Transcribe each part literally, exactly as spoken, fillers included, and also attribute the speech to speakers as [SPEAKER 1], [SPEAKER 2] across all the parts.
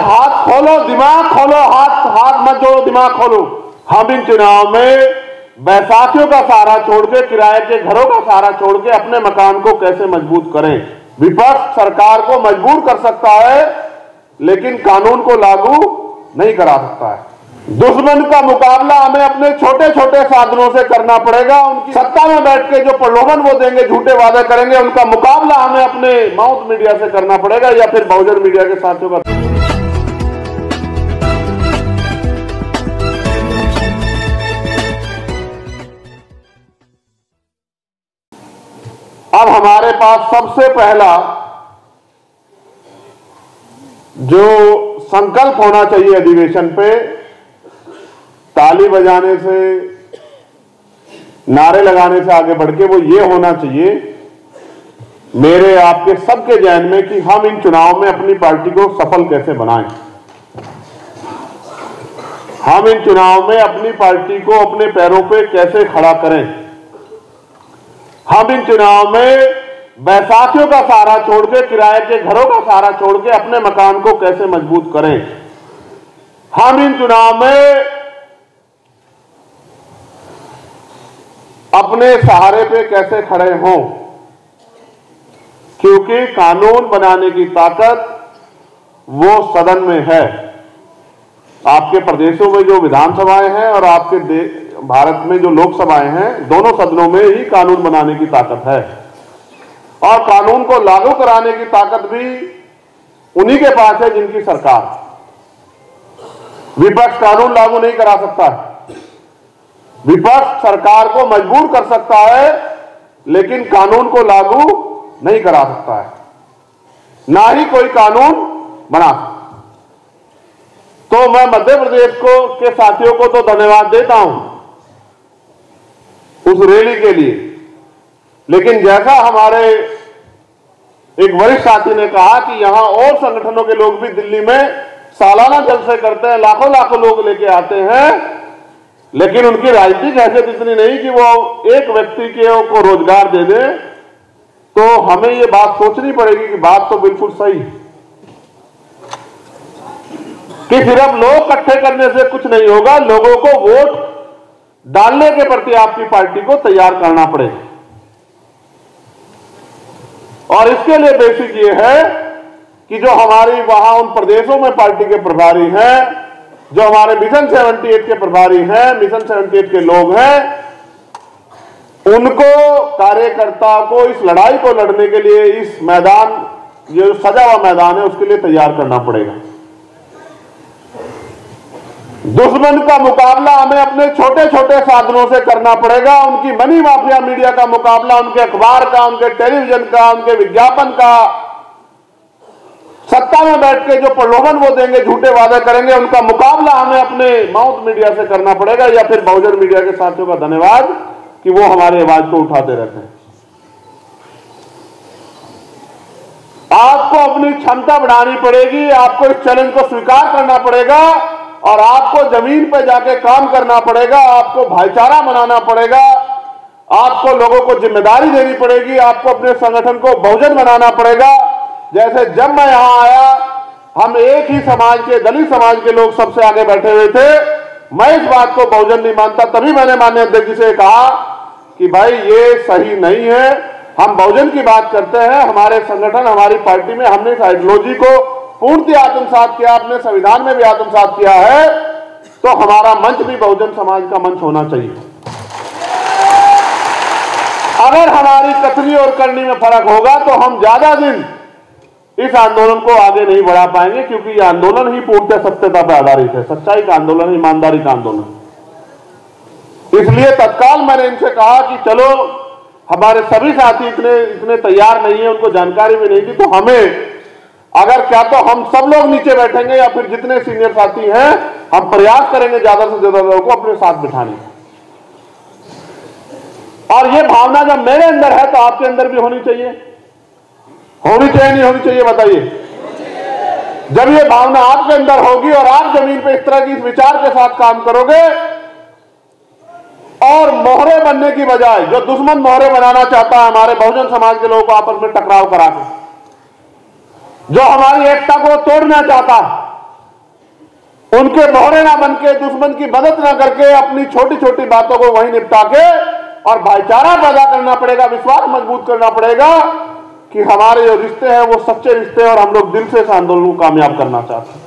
[SPEAKER 1] हाथ खोलो, दिमाग खोलो, हाथ हाथ मत जोड़ो, दिमाग खोलो। हम इन चुनाव में बैसाखियों का सहारा छोड़ के, किराए के घरों का सहारा छोड़ के अपने मकान को कैसे मजबूत करें। विपक्ष सरकार को मजबूर कर सकता है, लेकिन कानून को लागू नहीं करा सकता है। दुश्मन का मुकाबला हमें अपने छोटे छोटे साधनों से करना पड़ेगा। उनकी सत्ता में बैठ के जो प्रलोभन वो देंगे, झूठे वादे करेंगे, उनका मुकाबला हमें अपने माउथ मीडिया से करना पड़ेगा या फिर बहुजन मीडिया के साथियों का। अब हमारे पास सबसे पहला जो संकल्प होना चाहिए अधिवेशन पे, ताली बजाने से, नारे लगाने से आगे बढ़ के वो ये होना चाहिए मेरे आपके सबके जहन में कि हम इन चुनाव में अपनी पार्टी को सफल कैसे बनाएं। हम इन चुनाव में अपनी पार्टी को अपने पैरों पे कैसे खड़ा करें। हम इन चुनाव में बैसाखियों का सहारा छोड़ के, किराए के घरों का सहारा छोड़ के अपने मकान को कैसे मजबूत करें। हम इन चुनाव में अपने सहारे पे कैसे खड़े हों, क्योंकि कानून बनाने की ताकत वो सदन में है। आपके प्रदेशों में जो विधानसभाएं हैं और आपके भारत में जो लोकसभाएं हैं, दोनों सदनों में ही कानून बनाने की ताकत है और कानून को लागू कराने की ताकत भी उन्हीं के पास है जिनकी सरकार। विपक्ष कानून लागू नहीं करा सकता है। विपक्ष सरकार को मजबूर कर सकता है, लेकिन कानून को लागू नहीं करा सकता है, ना ही कोई कानून बना सकता। तो मैं मध्य प्रदेश को के साथियों को तो धन्यवाद देता हूं उस रैली के लिए, लेकिन जैसा हमारे एक वरिष्ठ साथी ने कहा कि यहां और संगठनों के लोग भी दिल्ली में सालाना जलसे करते हैं, लाखों लाखों लोग लेके आते हैं, लेकिन उनकी राजनीतिक हैसियत इतनी नहीं कि वो एक व्यक्ति के को रोजगार दे दे। तो हमें ये बात सोचनी पड़ेगी कि बात तो बिल्कुल सही कि सिर्फ लोग इकट्ठे करने से कुछ नहीं होगा, लोगों को वोट डालने के प्रति आपकी पार्टी को तैयार करना पड़ेगा। और इसके लिए बेसिक ये है कि जो हमारी वहां उन प्रदेशों में पार्टी के प्रभारी हैं, जो हमारे मिशन अठहत्तर के प्रभारी हैं, मिशन अठहत्तर के लोग हैं, उनको, कार्यकर्ता को इस लड़ाई को लड़ने के लिए इस मैदान, ये जो सजा हुआ मैदान है, उसके लिए तैयार करना पड़ेगा। दुश्मन का मुकाबला हमें अपने छोटे छोटे साधनों से करना पड़ेगा। उनकी मनी माफिया मीडिया का मुकाबला, उनके अखबार का, उनके टेलीविजन का, उनके विज्ञापन का, सत्ता में बैठ के जो प्रलोभन वो देंगे, झूठे वादे करेंगे, उनका मुकाबला हमें अपने माउथ मीडिया से करना पड़ेगा या फिर बहुजन मीडिया के साथियों का धन्यवाद कि वो हमारी आवाज को उठाते रहते हैं। आपको अपनी क्षमता बढ़ानी पड़ेगी, आपको इस चैलेंज को स्वीकार करना पड़ेगा और आपको जमीन पर जाके काम करना पड़ेगा, आपको भाईचारा बनाना पड़ेगा, आपको लोगों को जिम्मेदारी देनी पड़ेगी, आपको अपने संगठन को बहुजन बनाना पड़ेगा। जैसे जब मैं यहां आया, हम एक ही समाज के, दलित समाज के लोग सबसे आगे बैठे हुए थे। मैं इस बात को बहुजन नहीं मानता, तभी मैंने माननीय अध्यक्ष जी से कहा कि भाई ये सही नहीं है, हम बहुजन की बात करते हैं। हमारे संगठन, हमारी पार्टी में हमने इस आइडियोलॉजी को पूर्णतः आत्मसात किया, अपने संविधान में भी आत्मसात किया है, तो हमारा मंच भी बहुजन समाज का मंच होना चाहिए। अगर हमारी कथनी और करनी में फर्क होगा तो हम ज्यादा दिन इस आंदोलन को आगे नहीं बढ़ा पाएंगे, क्योंकि यह आंदोलन ही पूर्णतः सत्यता पर आधारित है, सच्चाई का आंदोलन, ईमानदारी का आंदोलन। इसलिए तत्काल मैंने इनसे कहा कि चलो, हमारे सभी साथी इतने इतने तैयार नहीं है, उनको जानकारी भी नहीं थी, तो हमें अगर क्या तो हम सब लोग नीचे बैठेंगे या फिर जितने सीनियर साथी हैं, हम प्रयास करेंगे ज्यादा से ज्यादा लोगों को अपने साथ बिठाने। और ये भावना जब मेरे अंदर है तो आपके अंदर भी होनी चाहिए। होनी चाहिए नहीं होनी चाहिए बताइए? जब ये भावना आपके अंदर होगी और आप जमीन पे इस तरह की इस विचार के साथ काम करोगे और मोहरे बनने की बजाय, जो दुश्मन मोहरे बनाना चाहता है हमारे बहुजन समाज के लोगों को आपस में टकराव करा के, जो हमारी एकता को तोड़ना चाहता है, उनके मोहरे ना बन के, दुश्मन की मदद ना करके, अपनी छोटी छोटी बातों को वहीं निपटा के और भाईचारा पैदा करना पड़ेगा, विश्वास मजबूत करना पड़ेगा कि हमारे जो रिश्ते हैं वो सच्चे रिश्ते हैं और हम लोग दिल से इस आंदोलन को कामयाब करना चाहते हैं।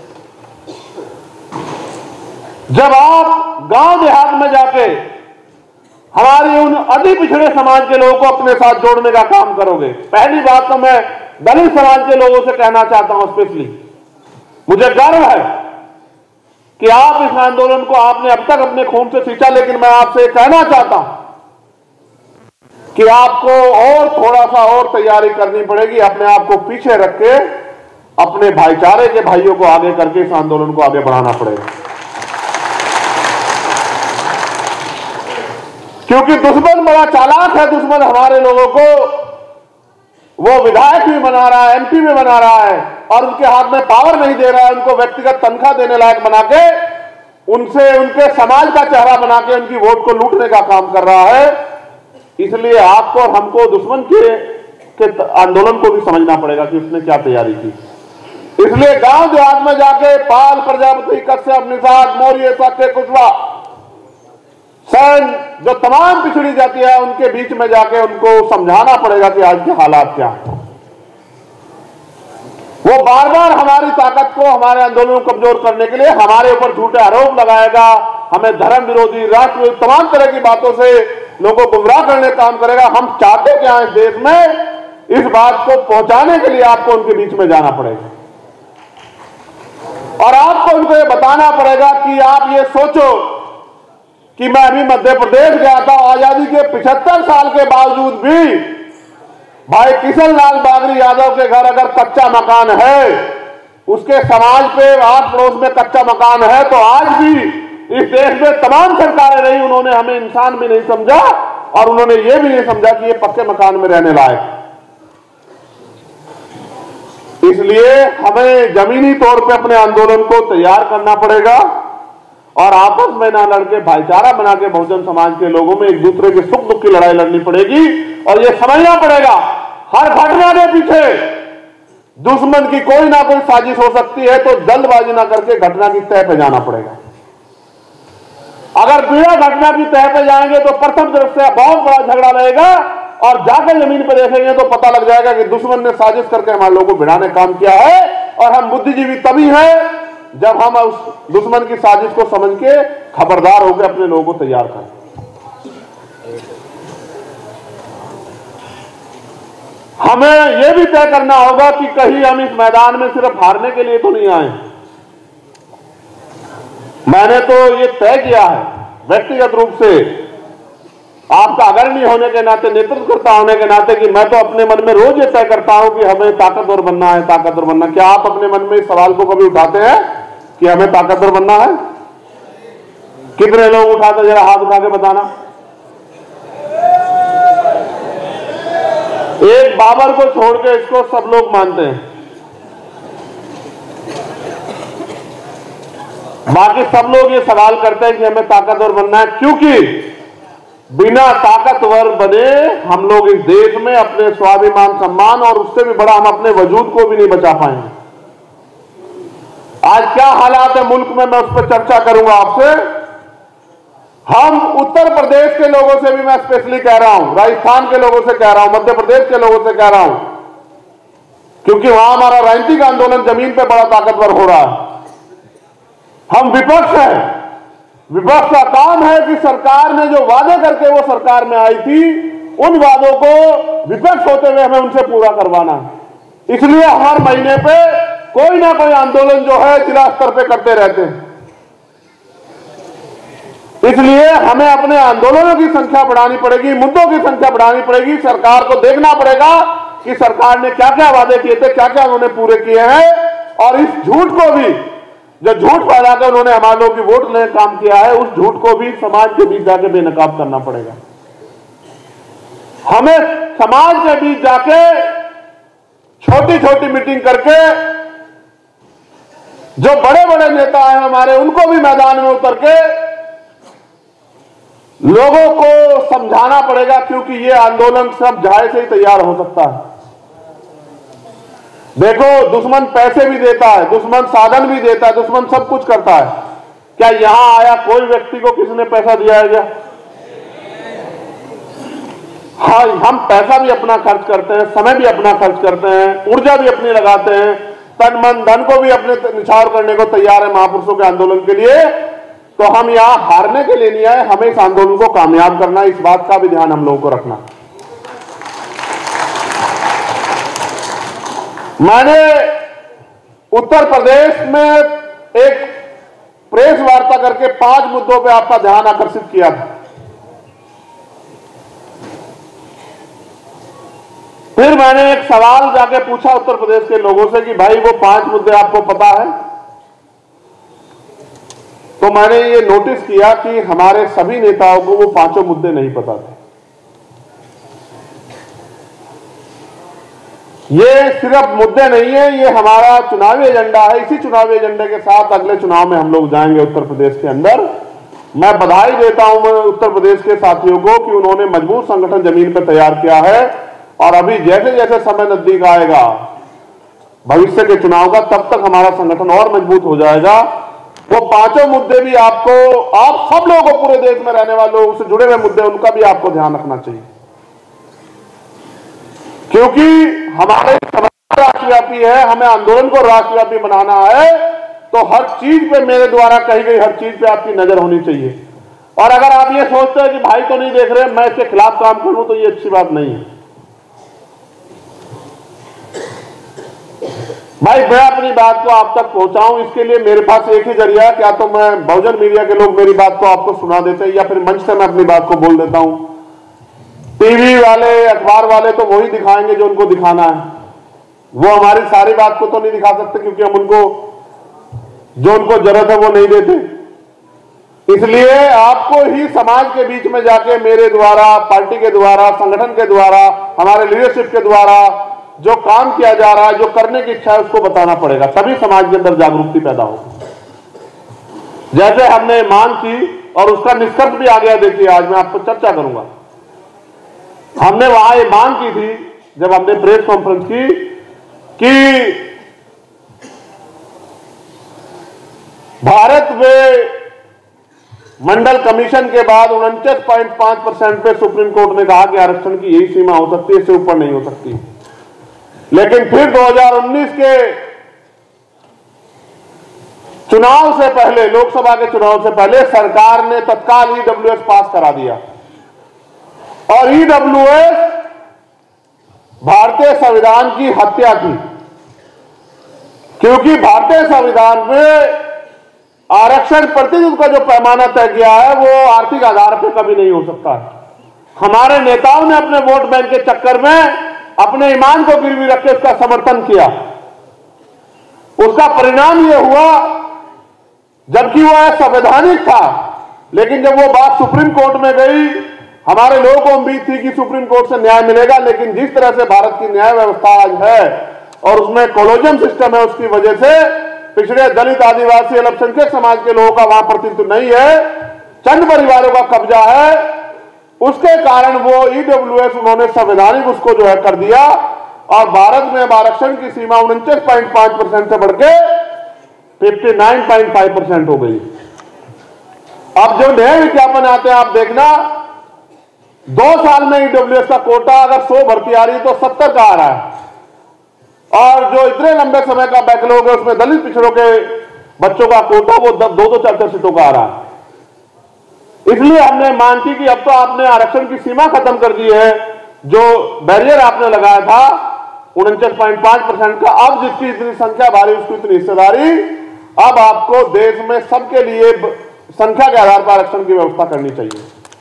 [SPEAKER 1] जब आप गांव देहात में जाके हमारी उन अति पिछड़े समाज के लोगों को अपने साथ जोड़ने का काम करोगे, पहली बात तो मैं दलित समाज के लोगों से कहना चाहता हूं, स्पेशली मुझे गर्व है कि आप इस आंदोलन को आपने अब तक अपने खून से सींचा, लेकिन मैं आपसे कहना चाहता हूं कि आपको और थोड़ा सा और तैयारी करनी पड़ेगी, अपने आप को पीछे रख के अपने भाईचारे के भाइयों को आगे करके इस आंदोलन को आगे बढ़ाना पड़ेगा। क्योंकि दुश्मन बड़ा चालाक है, दुश्मन हमारे लोगों को वो विधायक भी बना रहा है, एमपी भी बना रहा है और उनके हाथ में पावर नहीं दे रहा है, उनको व्यक्तिगत तनख्वाह देने लायक बना के उनसे उनके समाज का चेहरा बना के उनकी वोट को लूटने का काम कर रहा है। इसलिए आपको और हमको दुश्मन के, के आंदोलन को भी समझना पड़ेगा कि उसने क्या तैयारी की। इसलिए गांव देहात में जाके पाल, प्रजापति, कश्यप, निषाद, मौर्य, शाक्य, कुशवाहा, सैन, जो तमाम पिछड़ी जाती है उनके बीच में जाके उनको समझाना पड़ेगा कि आज के हालात क्या हैं। वो बार बार हमारी ताकत को, हमारे आंदोलन को कमजोर करने के लिए हमारे ऊपर झूठे आरोप लगाएगा, हमें धर्म विरोधी, राष्ट्र विरोधी, तमाम तरह की बातों से लोगों को गुमराह करने का काम करेगा। हम चाहते क्या है इस देश में, इस बात को पहुंचाने के लिए आपको उनके बीच में जाना पड़ेगा और आपको उनको ये बताना पड़ेगा कि आप ये सोचो कि मैं अभी मध्य प्रदेश गया था, आजादी के पिछहत्तर साल के बावजूद भी भाई किशन लाल बागरी यादव के घर अगर कच्चा मकान है, उसके समाज पे आस पड़ोस में कच्चा मकान है, तो आज भी इस देश में तमाम सरकारें रही, उन्होंने हमें इंसान भी नहीं समझा और उन्होंने ये भी नहीं समझा कि ये पक्के मकान में रहने लायक। इसलिए हमें जमीनी तौर पे अपने आंदोलन को तैयार करना पड़ेगा और आपस में ना लड़के भाईचारा बना के बहुजन समाज के लोगों में एक दूसरे के सुख दुख की लड़ाई लड़नी पड़ेगी और यह समझना पड़ेगा हर घटना के पीछे दुश्मन की कोई ना कोई साजिश हो सकती है, तो जल्दबाजी ना करके घटना की तह पे जाना पड़ेगा। अगर बिना घटना की तह पे जाएंगे तो प्रथम दृष्टया बहुत बड़ा झगड़ा रहेगा और जाकर जमीन पर देखेंगे तो पता लग जाएगा कि दुश्मन ने साजिश करके हमारे लोगों को भिड़ाने काम किया है। और हम बुद्धिजीवी तभी हैं जब हम उस दुश्मन की साजिश को समझ के खबरदार होकर अपने लोगों को तैयार करें। हमें यह भी तय करना होगा कि कहीं हम इस मैदान में सिर्फ हारने के लिए तो नहीं आए। मैंने तो ये तय किया है व्यक्तिगत रूप से, आपका अग्रणी होने के नाते, नेतृत्वकर्ता होने के नाते, कि मैं तो अपने मन में रोज ये तय करता हूं कि हमें ताकतवर बनना है, ताकतवर बनना। क्या आप अपने मन में इस सवाल को कभी उठाते हैं कि हमें ताकतवर बनना है? कितने लोग उठाते, जरा हाथ उठा के बताना। एक बाबर को छोड़ के इसको सब लोग मानते हैं, बाकी सब लोग ये सवाल करते हैं कि हमें ताकतवर बनना है, क्योंकि बिना ताकतवर बने हम लोग इस देश में अपने स्वाभिमान, सम्मान और उससे भी बड़ा हम अपने वजूद को भी नहीं बचा पाएंगे। आज क्या हालात है मुल्क में, मैं उस पर चर्चा करूंगा आपसे। हम उत्तर प्रदेश के लोगों से भी मैं स्पेशली कह रहा हूं, राजस्थान के लोगों से कह रहा हूं, मध्य प्रदेश के लोगों से कह रहा हूं, क्योंकि वहां हमारा राजनीतिक आंदोलन जमीन पे बड़ा ताकतवर हो रहा है। हम विपक्ष हैं, विपक्ष का काम है कि सरकार ने जो वादे करके वो सरकार में आई थी, उन वादों को विपक्ष होते हुए हमें उनसे पूरा करवाना। इसलिए हर महीने पे कोई ना कोई आंदोलन जो है जिला स्तर पे करते रहते हैं। इसलिए हमें अपने आंदोलनों की संख्या बढ़ानी पड़ेगी, मुद्दों की संख्या बढ़ानी पड़ेगी। सरकार को देखना पड़ेगा कि सरकार ने क्या क्या वादे किए थे, क्या क्या उन्होंने पूरे किए हैं, और इस झूठ को भी, जो झूठ फैला कर उन्होंने हमारे लोगों की वोट लेने का काम किया है, उस झूठ को भी समाज के बीच जाके बेनकाब करना पड़ेगा। हमें समाज के बीच जाके छोटी छोटी मीटिंग करके जो बड़े बड़े नेता हैं हमारे, उनको भी मैदान में उतर के लोगों को समझाना पड़ेगा, क्योंकि ये आंदोलन सब जाए से ही तैयार हो सकता है। देखो, दुश्मन पैसे भी देता है, दुश्मन साधन भी देता है, दुश्मन सब कुछ करता है। क्या यहां आया कोई व्यक्ति को किसी ने पैसा दिया है क्या? हाँ, हम पैसा भी अपना खर्च करते हैं, समय भी अपना खर्च करते हैं, ऊर्जा भी अपनी लगाते हैं, तन मन धन को भी अपने निछावर करने को तैयार है महापुरुषों के आंदोलन के लिए। तो हम यहां हारने के लिए नहीं आए, हमें इस आंदोलन को कामयाब करना, इस बात का भी ध्यान हम लोगों को रखना। मैंने उत्तर प्रदेश में एक प्रेस वार्ता करके पांच मुद्दों पर आपका ध्यान आकर्षित किया था। फिर मैंने एक सवाल जाके पूछा उत्तर प्रदेश के लोगों से कि भाई वो पांच मुद्दे आपको पता है? तो मैंने ये नोटिस किया कि हमारे सभी नेताओं को वो पांचों मुद्दे नहीं पता थे। ये सिर्फ मुद्दे नहीं है, ये हमारा चुनावी एजेंडा है। इसी चुनावी एजेंडे के साथ अगले चुनाव में हम लोग जाएंगे उत्तर प्रदेश के अंदर। मैं बधाई देता हूं मैं उत्तर प्रदेश के साथियों को कि उन्होंने मजबूत संगठन जमीन पर तैयार किया है, और अभी जैसे जैसे समय नजदीक आएगा भविष्य के चुनाव का, तब तक हमारा संगठन और मजबूत हो जाएगा। वो पांचों मुद्दे भी आपको, आप सब लोगों को, पूरे देश में रहने वालों से जुड़े हुए मुद्दे, उनका भी आपको ध्यान रखना चाहिए, क्योंकि हमारे समाज राष्ट्रव्यापी है, हमें आंदोलन को राष्ट्रव्यापी बनाना है। तो हर चीज पे, मेरे द्वारा कही गई हर चीज पे आपकी नजर होनी चाहिए। और अगर आप ये सोचते हैं कि भाई तो नहीं देख रहे, मैं इसके खिलाफ काम करूं, तो ये अच्छी बात नहीं है। भाई मैं अपनी बात को आप तक पहुंचाऊं, इसके लिए मेरे पास एक ही जरिया है, क्या तो मैं बहुजन मीडिया के लोग मेरी बात को आपको सुना देते हैं, या फिर मंच से मैं अपनी बात को बोल देता हूं। टीवी वाले, अखबार वाले तो वही दिखाएंगे जो उनको दिखाना है, वो हमारी सारी बात को तो नहीं दिखा सकते, क्योंकि हम उनको जो उनको जरूरत है वो नहीं देते। इसलिए आपको ही समाज के बीच में जाके मेरे द्वारा, पार्टी के द्वारा, संगठन के द्वारा, हमारे लीडरशिप के द्वारा जो काम किया जा रहा है, जो करने की इच्छा है, उसको बताना पड़ेगा, तभी समाज के अंदर जागरूकता पैदा होगी। जैसे हमने मांग की और उसका निष्कर्ष भी आ गया। देखिए, आज मैं आपको चर्चा करूंगा। हमने वहां ये मांग की थी जब हमने प्रेस कॉन्फ्रेंस की कि भारत में मंडल कमीशन के बाद उनचास पॉइंट पांच परसेंट पे सुप्रीम कोर्ट ने कहा कि आरक्षण की यही सीमा हो सकती है, इससे ऊपर नहीं हो सकती। लेकिन फिर दो हज़ार उन्नीस के चुनाव से पहले, लोकसभा के चुनाव से पहले, सरकार ने तत्काल ईडब्ल्यूएस पास करा दिया। और ईडब्ल्यूएस भारतीय संविधान की हत्या की, क्योंकि भारतीय संविधान में आरक्षण प्रतिनिधित्व का जो पैमाना तय किया है वो आर्थिक आधार पर कभी नहीं हो सकता है। हमारे नेताओं ने अपने वोट बैंक के चक्कर में अपने ईमान को गिरवी रख के उसका समर्थन किया। उसका परिणाम यह हुआ, जबकि वो असंवैधानिक था, लेकिन जब वो बात सुप्रीम कोर्ट में गई, हमारे लोगों को उम्मीद थी कि सुप्रीम कोर्ट से न्याय मिलेगा। लेकिन जिस तरह से भारत की न्याय व्यवस्था आज है और उसमें कोलोजियम सिस्टम है, उसकी वजह से पिछड़े दलित, आदिवासी, अल्पसंख्यक समाज के लोगों का वहां प्रतिनिधित्व नहीं है, चंद परिवारों का कब्जा है। उसके कारण वो ईडब्ल्यूएस उन्होंने संवैधानिक उसको जो है कर दिया, और भारत में आरक्षण की सीमा उनचास पॉइंट पांच परसेंट से बढ़ के उनसठ पॉइंट पांच परसेंट हो गई। अब जो नए विज्ञापन आते हैं, आप देखना, दो साल में ईडब्ल्यूएस का कोटा अगर सौ भर्ती आ रही है तो सत्तर का आ रहा है, और जो इतने लंबे समय का बैकलॉग है उसमें दलित पिछड़ों के बच्चों का कोटा वो दो दो चार चार सीटों का आ रहा है। इसलिए हमने मांग की कि अब तो आपने आरक्षण की सीमा खत्म कर दी है, जो बैरियर आपने लगाया था उनचास पॉइंट पांच परसेंट का, अब जिसकी इतनी संख्या भारी उसकी इतनी हिस्सेदारी, अब आपको देश में सबके लिए संख्या के आधार पर आरक्षण की व्यवस्था करनी चाहिए।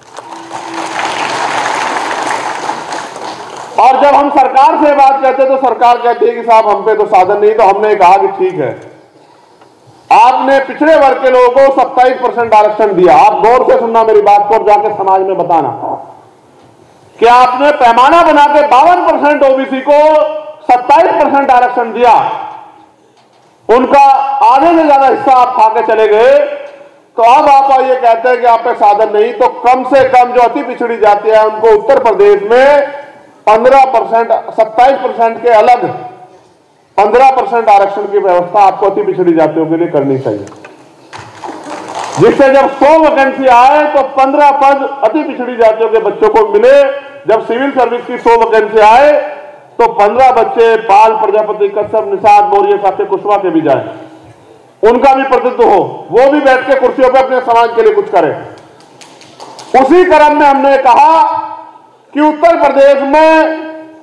[SPEAKER 1] और जब हम सरकार से बात करते तो सरकार कहती है कि साहब हम पे तो साधन नहीं, तो हमने कहा कि ठीक है, आपने पिछड़े वर्ग के लोगों को सत्ताईस परसेंट आरक्षण दिया। आप गौर से सुनना मेरी बात को और जाके समाज में बताना कि आपने पैमाना बना के बावन परसेंट ओबीसी को सत्ताईस परसेंट आरक्षण दिया, उनका आधे से ज्यादा हिस्सा आप खा के चले गए। तो अब आप ये कहते हैं कि आप पे साधन नहीं, तो कम से कम जो अति पिछड़ी जाती है उनको उत्तर प्रदेश में पंद्रह परसेंट, सत्ताईस परसेंट के अलग पंद्रह परसेंट आरक्षण की व्यवस्था आपको अति पिछड़ी जातियों के लिए करनी चाहिए, जिससे जब सौ वैकेंसी आए तो पंद्रह पद अति पिछड़ी जातियों के बच्चों को मिले। जब सिविल सर्विस की सौ वैकेंसी आए तो पंद्रह बच्चे पाल, प्रजापति, कश्यप, निषाद, मौर्य, साक्य, कुशवाहा के भी जाए, उनका भी प्रतिनिधित्व हो, वो भी बैठ के कुर्सियों पे अपने समाज के लिए कुछ करें। उसी क्रम में हमने कहा कि उत्तर प्रदेश में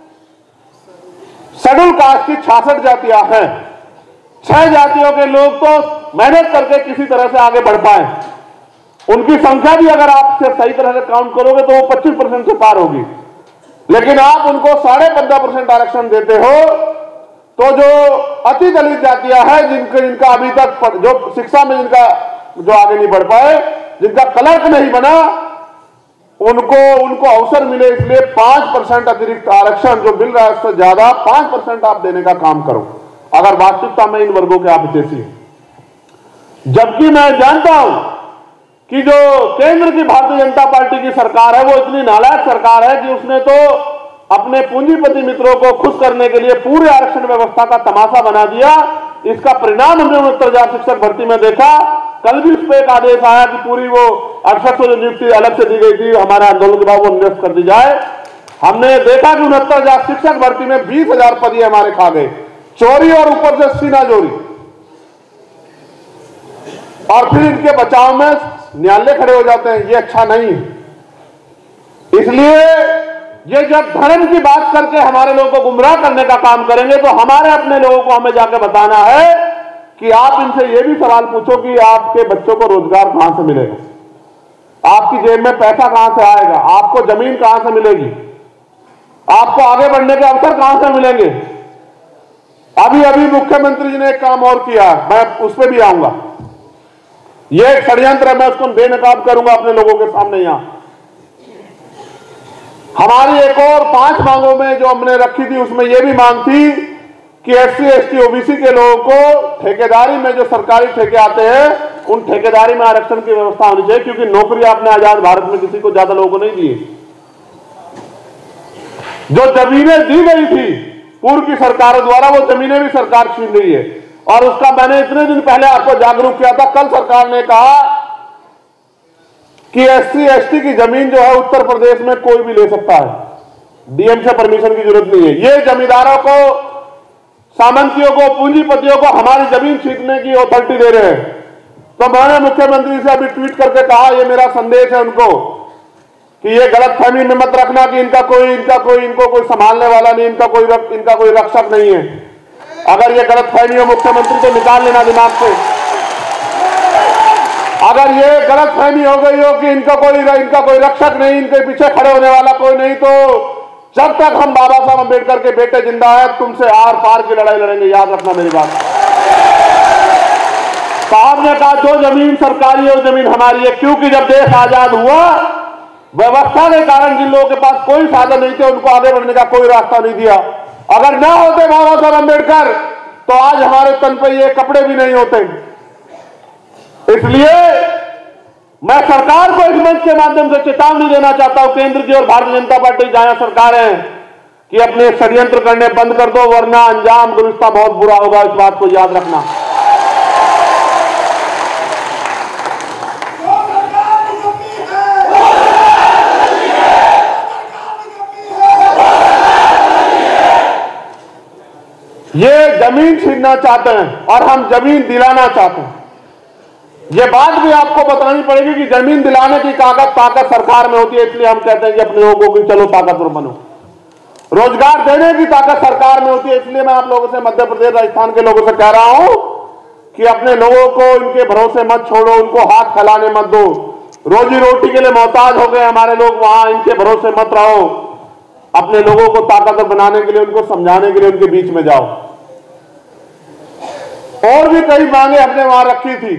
[SPEAKER 1] शेड्यूल कास्ट की छियासठ जातियां हैं, छह जातियों के लोग तो मेहनत करके किसी तरह से आगे बढ़ पाए, उनकी संख्या भी अगर आप सही तरह से काउंट करोगे तो वो पच्चीस परसेंट से पार होगी। लेकिन आप उनको साढ़े पंद्रह परसेंट आरक्षण देते हो तो जो अति दलित जातियां हैं, जिनके जिनका अभी तक जो शिक्षा में जिनका जो आगे नहीं बढ़ पाए, जिनका क्लर्क नहीं बना, उनको उनको अवसर मिले, इसलिए पांच परसेंट अतिरिक्त आरक्षण जो मिल रहा है उससे ज्यादा पांच परसेंट आप देने का काम करो, अगर वास्तविकता में इन वर्गों के आप हितैषी हैं। जबकि मैं जानता हूं कि जो केंद्र की भारतीय जनता पार्टी की सरकार है वो इतनी नालायक सरकार है कि उसने तो अपने पूंजीपति मित्रों को खुश करने के लिए पूरे आरक्षण व्यवस्था का तमाशा बना दिया। इसका परिणाम हमने उनहत्तर हजार शिक्षक भर्ती में देखा। कल भी उस पर एक आदेश आया कि पूरी वो अड़सठ सौ जो नियुक्ति अलग से दी गई थी हमारे आंदोलन के बाद वो निरस्त कर दी जाए। हमने देखा कि उनहत्तर हजार शिक्षक भर्ती में बीस हजार पद ये हमारे खा गए, चोरी और ऊपर से सीना चोरी। और फिर इनके बचाव में न्यायालय खड़े हो जाते हैं, ये अच्छा नहीं है। इसलिए ये जब धर्म की बात करके हमारे लोगों को गुमराह करने का काम करेंगे तो हमारे अपने लोगों को हमें जाकर बताना है कि आप इनसे ये भी सवाल पूछो कि आपके बच्चों को रोजगार कहां से मिलेगा, आपकी जेब में पैसा कहां से आएगा, आपको जमीन कहां से मिलेगी, आपको आगे बढ़ने के अवसर कहां से मिलेंगे। अभी अभी मुख्यमंत्री जी ने एक काम और किया, मैं उस पर भी आऊंगा। यह एक षड्यंत्र है, मैं उसको बेनकाब करूंगा अपने लोगों के सामने। यहां हमारी एक और पांच मांगों में जो हमने रखी थी उसमें यह भी मांग थी कि एससी, एसटी, ओबीसी के लोगों को ठेकेदारी में जो सरकारी ठेके आते हैं उन ठेकेदारी में आरक्षण की व्यवस्था होनी चाहिए, क्योंकि नौकरी आपने आजाद भारत में किसी को ज्यादा लोगों को नहीं दी। जो जमीनें दी गई थी पूर्व की सरकारों द्वारा वो जमीनें भी सरकार छीन रही है, और उसका मैंने इतने दिन पहले आपको जागरूक किया था। कल सरकार ने कहा कि एससी, एसटी की जमीन जो है उत्तर प्रदेश में कोई भी ले सकता है, डीएम से परमिशन की जरूरत नहीं है। ये जमींदारों को, सामंतियों को, पूंजीपतियों को हमारी जमीन छीनने की अथॉरिटी दे रहे हैं। तो मैंने मुख्यमंत्री से अभी ट्वीट करके कहा, ये मेरा संदेश है उनको कि ये गलतफहमी में मत रखना कि इनका कोई इनका कोई इनको कोई संभालने वाला नहीं, इनका कोई इनका कोई रक्षक नहीं है। अगर ये गलतफहमी हो मुख्यमंत्री तो निकाल लेना दिमाग से। अगर ये गलतफहमी हो गई हो कि इनका कोई इनका कोई रक्षक नहीं, इनके पीछे खड़े होने वाला कोई नहीं, तो जब तक हम बाबा साहब अम्बेडकर के बेटे जिंदा है तुमसे आर पार की लड़ाई लड़ेंगे। याद रखना मेरी बात। साहब ने कहा जो जमीन सरकारी है वो जमीन हमारी है, क्योंकि जब देश आजाद हुआ व्यवस्था के कारण जिन लोगों के पास कोई साधन नहीं थे उनको आगे बढ़ने का कोई रास्ता नहीं दिया। अगर ना होते बाबा साहब अम्बेडकर तो आज हमारे तन पर ये कपड़े भी नहीं होते। इसलिए मैं सरकार को इस मंच के माध्यम से चेतावनी देना चाहता हूं, केंद्र की और भारतीय जनता पार्टी जहां सरकार है, कि अपने षड्यंत्र करने बंद कर दो, वरना अंजाम दुरुस्ता बहुत बुरा होगा। इस बात को याद रखना। ये जमीन छीनना चाहते हैं और हम जमीन दिलाना चाहते हैं। ये बात भी आपको बतानी पड़ेगी कि जमीन दिलाने की ताकत ताकत सरकार में होती है, इसलिए हम कहते हैं कि अपने लोगों को चलो ताकतवर बनो। रोजगार देने की ताकत सरकार में होती है, इसलिए मैं आप लोगों से, मध्य प्रदेश, राजस्थान के लोगों से कह रहा हूं कि अपने लोगों को इनके भरोसे मत छोड़ो, उनको हाथ फैलाने मत दो। रोजी रोटी के लिए मोहताज हो गए हमारे लोग, वहां इनके भरोसे मत रहो। अपने लोगों को ताकतवर बनाने के लिए, उनको समझाने के लिए उनके बीच में जाओ। और भी कई मांगे हमने वहां रखी थी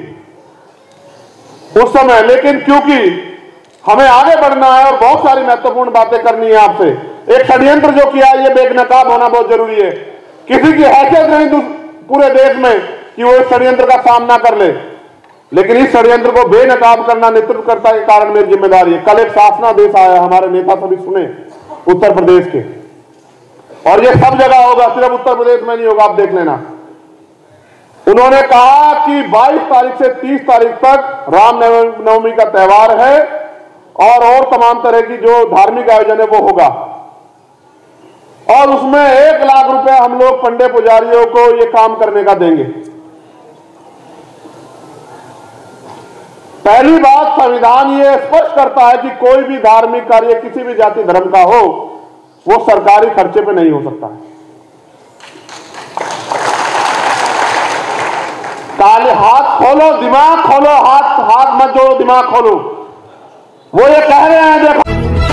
[SPEAKER 1] उस समय, लेकिन क्योंकि हमें आगे बढ़ना है और बहुत सारी महत्वपूर्ण बातें करनी है आपसे, एक षड्यंत्र जो किया है ये बेनकाब होना बहुत जरूरी है। किसी की हैसियत नहीं पूरे देश में कि वो इस षड्यंत्र का सामना कर ले, लेकिन इस षड्यंत्र को बेनकाब करना नेतृत्वकर्ता के कारण मेरी जिम्मेदारी है। कल एक शासनादेश आया, हमारे नेता सभी सुने, उत्तर प्रदेश के, और ये सब जगह होगा, सिर्फ उत्तर प्रदेश में नहीं होगा, आप देख लेना। उन्होंने कहा कि बाईस तारीख से तीस तारीख तक रामनवमी का त्योहार है और और तमाम तरह की जो धार्मिक आयोजन है वो होगा, और उसमें एक लाख रुपए हम लोग पंडे पुजारियों को ये काम करने का देंगे। पहली बात, संविधान ये स्पष्ट करता है कि कोई भी धार्मिक कार्य किसी भी जाति धर्म का हो वो सरकारी खर्चे पे नहीं हो सकता है। काले हाथ खोलो, दिमाग खोलो, हाथ हाथ मत जोड़ो, दिमाग खोलो। वो ये कह रहे हैं, देखो